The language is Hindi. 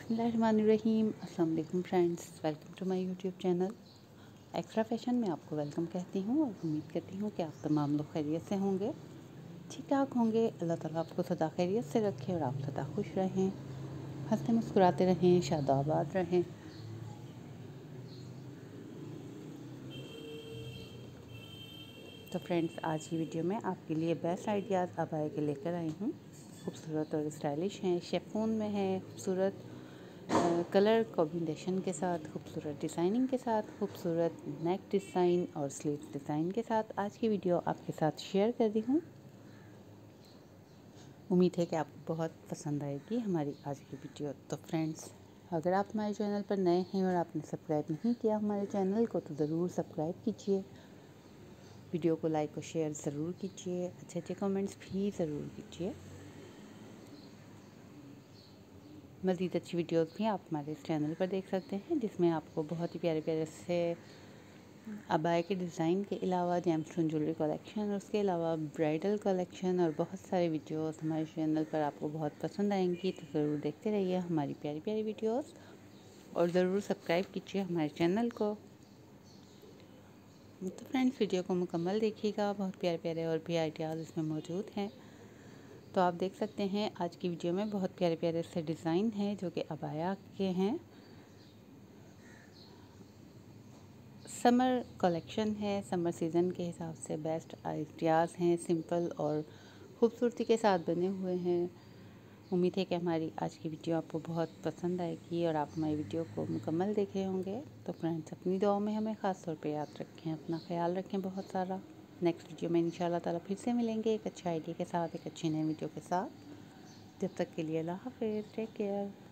बिस्मिल्लाहिर्रहमानिर्रहीम। अस्सलाम वालेकुम friends, welcome to my YouTube channel extra fashion में आपको वेलकम कहती हूँ और उम्मीद करती हूँ कि आप तमाम लोग खैरियत से होंगे, ठीक ठाक होंगे। अल्लाह ताला आपको सदा खैरियत से रखे और आप सदा खुश रहें, हंसते मुस्कुराते रहें, शादाबाद रहें। तो फ्रेंड्स, आज की वीडियो में आपके लिए बेस्ट आइडियाज़ अबाया के लेकर आई हूँ। खूबसूरत और स्टाइलिश हैं, शिफॉन में है, खूबसूरत कलर कॉम्बिनेशन के साथ, खूबसूरत डिज़ाइनिंग के साथ, खूबसूरत नेक डिज़ाइन और स्लीव्स डिज़ाइन के साथ आज की वीडियो आपके साथ शेयर कर रही हूँ। उम्मीद है कि आपको बहुत पसंद आएगी हमारी आज की वीडियो। तो फ्रेंड्स, अगर आप हमारे चैनल पर नए हैं और आपने सब्सक्राइब नहीं किया हमारे चैनल को, तो ज़रूर सब्सक्राइब कीजिए, वीडियो को लाइक और शेयर ज़रूर कीजिए, अच्छे अच्छे कमेंट्स भी ज़रूर कीजिए। मज़ीद अच्छी वीडियोस भी आप हमारे इस चैनल पर देख सकते हैं, जिसमें आपको बहुत ही प्यारे प्यारे से अबाया के डिज़ाइन के अलावा जेमस्टोन ज्वेलरी कलेक्शन, उसके अलावा ब्राइडल कलेक्शन और बहुत सारे वीडियोस हमारे चैनल पर आपको बहुत पसंद आएंगी। तो ज़रूर देखते रहिए हमारी प्यारी प्यारी वीडियोस और ज़रूर सब्सक्राइब कीजिए हमारे चैनल को। तो फ्रेंड्स, वीडियो को मुकम्मल देखिएगा, बहुत प्यारे प्यारे और भी आइडियाज़ इसमें मौजूद हैं। तो आप देख सकते हैं आज की वीडियो में बहुत प्यारे प्यारे से डिज़ाइन हैं जो कि अबाया के हैं। समर कलेक्शन है, समर सीज़न के हिसाब से बेस्ट आइडियाज़ हैं, सिंपल और ख़ूबसूरती के साथ बने हुए हैं। उम्मीद है कि हमारी आज की वीडियो आपको बहुत पसंद आएगी और आप हमारी वीडियो को मुकम्मल देखे होंगे। तो फ्रेंड्स, अपनी दुआओं में हमें ख़ास तौर पे याद रखें, अपना ख्याल रखें बहुत सारा। नेक्स्ट वीडियो में इंशाल्लाह ताला फिर से मिलेंगे एक अच्छे आइडिया के साथ, एक अच्छी नई वीडियो के साथ। जब तक के लिए अल्लाह हाफ़िज़, टेक केयर।